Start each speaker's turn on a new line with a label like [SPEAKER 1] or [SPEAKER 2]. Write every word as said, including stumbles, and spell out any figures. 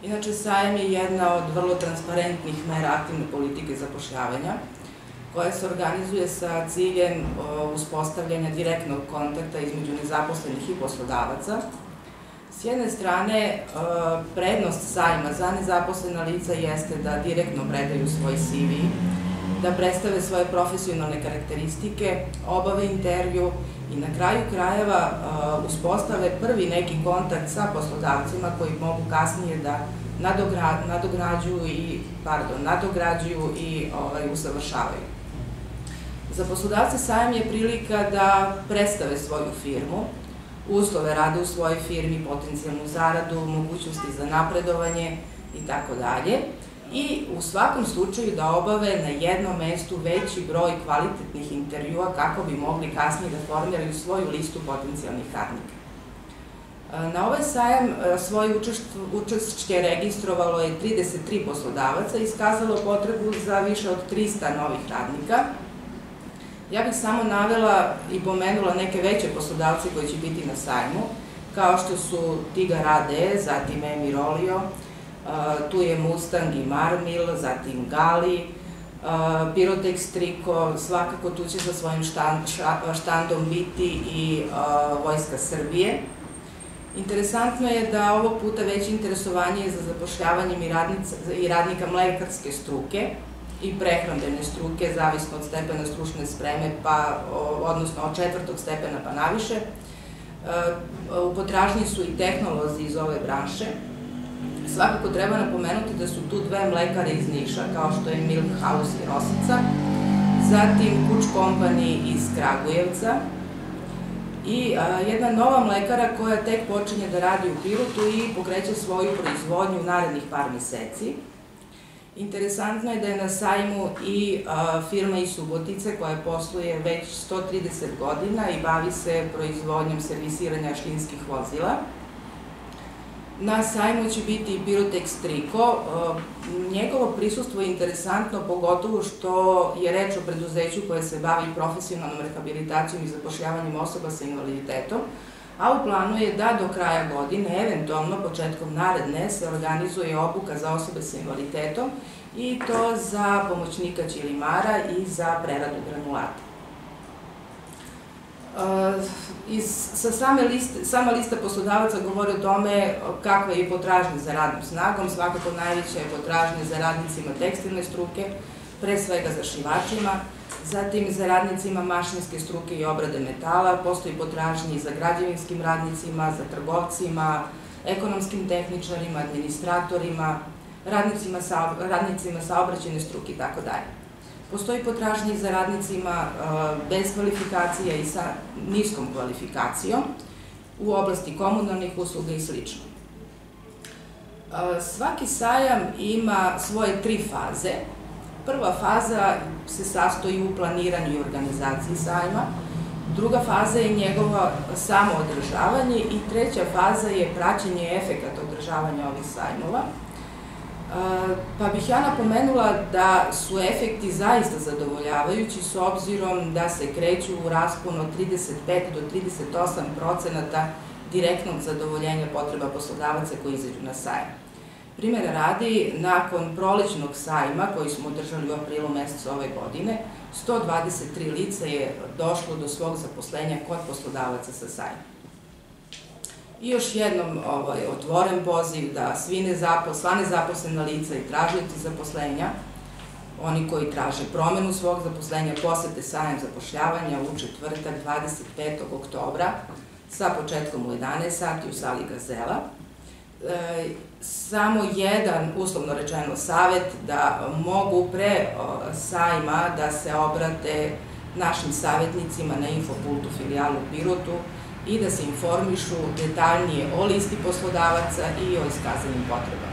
[SPEAKER 1] Inače, sajam je jedna od vrlo transparentnih mera aktivne politike zapošljavanja, koja se organizuje sa ciljem uspostavljanja direktnog kontakta između nezaposlenih i poslodavaca. S jedne strane, prednost sajma za nezaposlena lica jeste da direktno predaju svoj C V, da predstave svoje profesionalne karakteristike, obave intervju i na kraju krajeva uspostave prvi neki kontakt sa poslodavcima koji mogu kasnije da nadograđuju i, pardon, nadograđuju i usavršavaju. Za poslodavce sajam je prilika da predstave svoju firmu, uslove rada u svojoj firmi, potencijalnu zaradu, mogućnosti za napredovanje i tako dalje. I u svakom slučaju da obave na jednom mestu veći broj kvalitetnih intervjua kako bi mogli kasnije da formiraju svoju listu potencijalnih radnika. Na ovaj sajam svoje učešće registrovalo je trideset tri poslodavaca i iskazalo potrebu za više od trista novih radnika. Ja bih samo navela i pomenula neke veće poslodavce koji će biti na sajmu, kao što su Tigar A D, zatim Emirolio, tu je Mustang i Marmil, zatim Gali, Pirotex Triko, svakako tu će sa svojim štandom biti i Vojska Srbije. Interesantno je da ovog puta veće interesovanje je za zapošljavanjem i radnika mlekarske struke i prehrambene struke, zavisno od stepena stručne spreme, odnosno od četvrtog stepena pa naviše. U potražnji su i tehnolozi iz ove branše. Svakako treba napomenuti da su tu dve mlekare iz Niša, kao što je Milk House i Rosica, zatim Kuč Company iz Kragujevca i jedna nova mlekara koja tek počinje da radi u Pirotu i pokreće svoju proizvodnju u narednih par meseci. Interesantno je da je na sajmu i firma iz Subotice koja posluje već sto trideset godina i bavi se proizvodnjom servisiranja šinskih vozila. Na sajmu će biti i Pirotex Triko. Njegovo prisustvo je interesantno, pogotovo što je reč o preduzeću koje se bavi profesionalnom rehabilitacijom i zapošljavanjem osoba sa invaliditetom, a u planu je da do kraja godine, eventualno početkom naredne, se organizuje obuka za osobe sa invaliditetom i to za pomoćnika ćilimara i za preradu granulata. Sama lista poslodavaca govori o tome kakva je potražnja za radnom snagom, svakako najveća je potražnja za radnicima tekstilne struke, pre svega za šivačima, zatim za radnicima mašinske struke i obrade metala, postoji potražnja i za građevinskim radnicima, za trgovcima, ekonomskim tehničarima, administratorima, radnicima saobraćajne struke i tako dalje. Postoji potražnja i za radnicima bez kvalifikacija i sa niskom kvalifikacijom u oblasti komunalnih usluga i slično. Svaki sajam ima svoje tri faze. Prva faza se sastoji u planiranju i organizaciji sajma, druga faza je njegovo samo održavanje i treća faza je praćenje efekata održavanja ovih sajmova. Pa bih ja napomenula da su efekti zaista zadovoljavajući s obzirom da se kreću u rasponu od trideset pet do trideset osam procenata direktnog zadovoljenja potreba poslodavaca koji izađu na sajam. Primjera radi, nakon prolećnog sajma koji smo održali u aprilu mesecu ove godine, sto dvadeset tri lica je došlo do svog zaposlenja kod poslodavaca sa sajma. I još jednom otvoren poziv da sva nezaposlena lica i tražioci zaposlenja, oni koji traže promenu svog zaposlenja, posete sajam zapošljavanja u četvrtak dvadeset petog oktobra sa početkom u jedanaest sati u sali Gazela. Samo jedan, uslovno rečeno, savet da mogu pre sajma da se obrate našim savjetnicima na Infopultu filijalu u Pirotu i da se informišu detaljnije o listi poslodavaca i o iskazanim potrebama.